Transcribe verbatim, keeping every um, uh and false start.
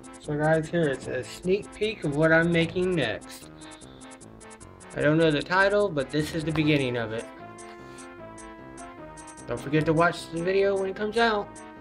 So guys, here it's a sneak peek of what I'm making next. I don't know the title, but this is the beginning of it. Don't forget to watch the video when it comes out.